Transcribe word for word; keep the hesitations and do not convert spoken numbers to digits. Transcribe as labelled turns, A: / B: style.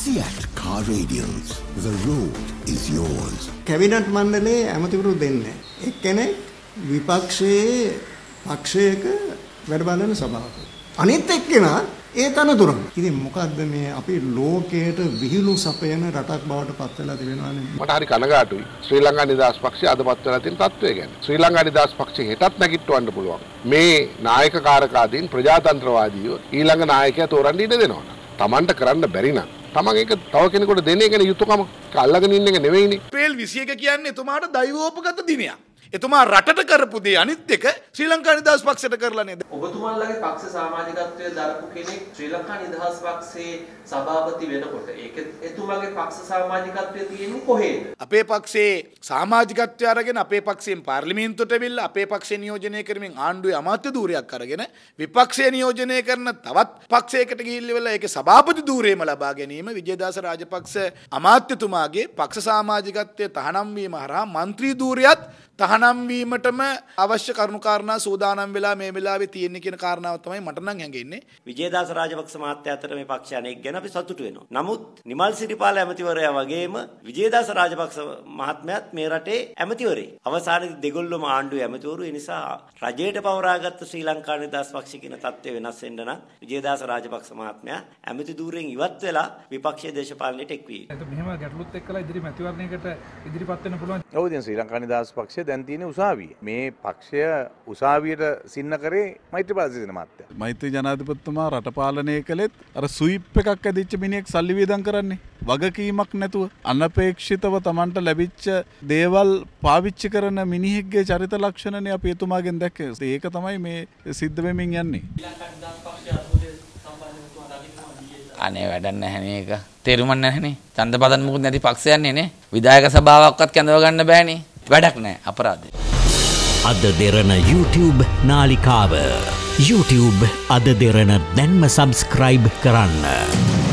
A: Fiat Car Radials. The road is yours.
B: Cabinet මණ්ඩලයේ ඇමතිවරු දෙන්නේ. එක්කෙනෙක් විපක්ෂයේ පක්ෂයක වැඩ බලන සභාවක. අනිත් එක්කෙනා ඒ තනතුරම. ඉතින් මොකද්ද මේ අපි ලෝකයට විහිළු සපයන රටක් බවට පත් වෙලා තිබෙනවානේ.
C: මට හරි කනගාටුයි. ශ්‍රී ලංකා නිදහස් පක්ෂය අද පත් වෙලා තියෙන තත්ත්වය ගැන. ශ්‍රී ලංකා නිදහස් පක්ෂය හෙටත් නැගිටවන්න පුළුවන්. මේ නායක කාරකාදීන් ප්‍රජාතන්ත්‍රවාදීව ඊළඟ නායකයා තෝරන්න ඉඩ දෙනවා. Tamanට කරන්න බැරි නම් තමන් ඒක තව කෙනෙකුට දෙන එක යුතුයකම අල්ලගෙන ඉන්න එක නෙවෙයිනේ. අප්‍රේල් විසි එක කියන්නේ එතුමාට දෛවෝපගත දිනයක්. එතුමා රටට කරපු දේ අනිත් එක ශ්‍රී ලංකා නිදහස් පක්ෂයට කරලා නේද?
D: ඔබතුමාලගේ පක්ෂ සමාජිකත්වයේ දරපු කෙනෙක් ශ්‍රී ලංකා නිදහස් පක්ෂයේ සභාපති වෙනකොට ඒක එතුමාගේ පක්ෂ සමාජිකත්වයේ තියෙන්නේ කොහේද?
E: අපේ පක්ෂයේ සමාජිකත්වය අරගෙන අපේ පක්ෂයෙන් පාර්ලිමේන්තුවට ඇවිල්ලා අපේ පක්ෂය නියෝජනය කරමින් ආණ්ඩුවේ අමාත්‍ය ධූරයක් අරගෙන විපක්ෂය නියෝජනය කරන තවත් පක්ෂයකට ගිහිල්ලා ඒකේ සභාපති ධූරයම ලබා ගැනීම විජේදාස රාජපක්ෂ අමාත්‍යතුමාගේ පක්ෂ සමාජිකත්වයේ තහනම් වීම හරහා മന്ത്രി ධූරයත් තහනම් වීමටම අවශ්‍ය කරුණු කාරණා සූදානම් වෙලා මේ වෙලාවේ තියෙන කියන කාරණාව තමයි මට නම් හැඟෙන්නේ.
D: විජේදාස රාජපක්ෂ මහත්තයා අතර මේ පක්ෂ අනෙක් ගැන අපි සතුටු වෙනවා. නමුත් නිමල් සිරිපාල ඇමතිවරයා වගේම විජේදාස රාජපක්ෂ මහත්මයාත් මේ රටේ ඇමතිවරේ. අවසානයේදී දෙගොල්ලම ආණ්ඩුවේ ඇමතිවරු. ඒ නිසා රජයට පවරාගත්ත ශ්‍රී ලංකා නිදහස් පක්ෂ කියන තත්ත්වය වෙනස් වෙන්න නම් විජේදාස රාජපක්ෂ මහත්මයා ඇමති ධූරයෙන් ඉවත් වෙලා විපක්ෂීය දේශපාලනයට එක් වී.
F: ඒක මෙහෙම ගැටලුත් එක්කලා ඉදිරි මැතිවරණයකට ඉදිරිපත් වෙන්න පුළුවන්.
G: ඔව් දැන් ශ්‍රී ලංකා නිදහස් පක්ෂය දැන් තියෙන උසාවිය. මේ පක්ෂය උසාවියට සින්න කරේ මෛත්‍රීපාල සිරිසේන මහත්තයා.
H: මෛත්‍රී ජනාධිපතිතුමා රට පාලනය කළෙත් අර ස්විප් එකක් ඇදිච්ච මිනිහෙක් සල්ලි වියදම් කරන්නේ. වගකීමක් නැතුව අනපේක්ෂිතව Tamanට ලැබිච්ච දේවල් පාවිච්චි කරන මිනිහෙක්ගේ චරිත ලක්ෂණනේ අපි එතුමාගෙන් දැක්කේ. ඒක තමයි මේ සිද්ධ වෙමින් යන්නේ.
I: අනේ වැඩක් නැහැනේ ඒක. තේරුම් නැහැනේ. ඡන්දපදන් මුකුත් නැති පක්ෂයන්නේ නේ. විධායක සභාවක්වත් කැඳව ගන්න බෑනේ. වැඩක් නැහැ අපරාධේ.
J: අද දෙරණ YouTube නාලිකාව YouTube අද දෙරණ දැන්ම subscribe කරන්න.